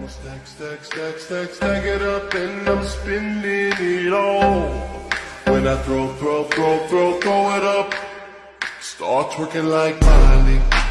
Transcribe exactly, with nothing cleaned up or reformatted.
Stack, stack, stack, stack, stack it up and I'm spending it all. When I throw, throw, throw, throw, throw it up, start twerking like Miley.